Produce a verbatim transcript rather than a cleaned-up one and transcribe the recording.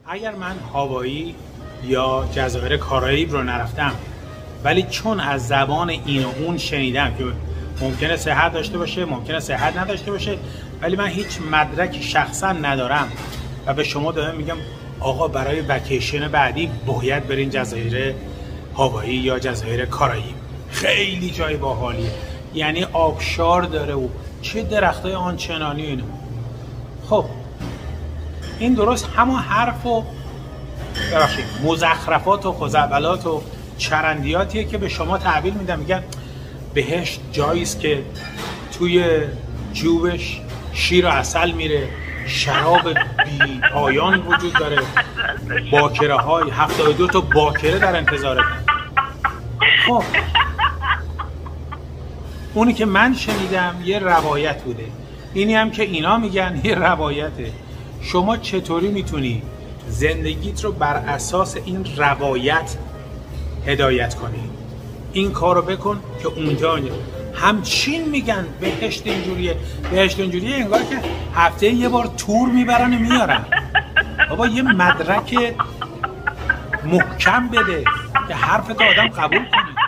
اگر من هاوایی یا جزایر کارائیب رو نرفتم ولی چون از زبان این و اون شنیدم که ممکنه صحت داشته باشه ممکنه صحت نداشته باشه، ولی من هیچ مدرک شخصا ندارم و به شما دارم میگم آقا برای وکیشن بعدی باید برین جزایر هاوایی یا جزایر کارائیب، خیلی جای باحالیه، یعنی آبشار داره و چه درختای آنچنانی اینو. خب این درست همون حرف و ببخشید مزخرفات و خزعبلات و چرندیاتیه که به شما تحویل میدن، میگن بهشت جاییست که توی جوبش شیر و عسل میره، شراب بی پایان وجود داره، باکره های هفتاد و دو تا باکره در انتظارت. خب اونی که من شنیدم یه روایت بوده، اینی هم که اینا میگن یه روایته. شما چطوری میتونی زندگیت رو بر اساس این روایت هدایت کنی؟ این کار رو بکن که اونجا همچین میگن بهشت اینجوریه بهشت اینجوریه، انگار که هفته یه بار تور میبرن و میارن. بابا یه مدرک محکم بده که حرفت آدم قبول کنه.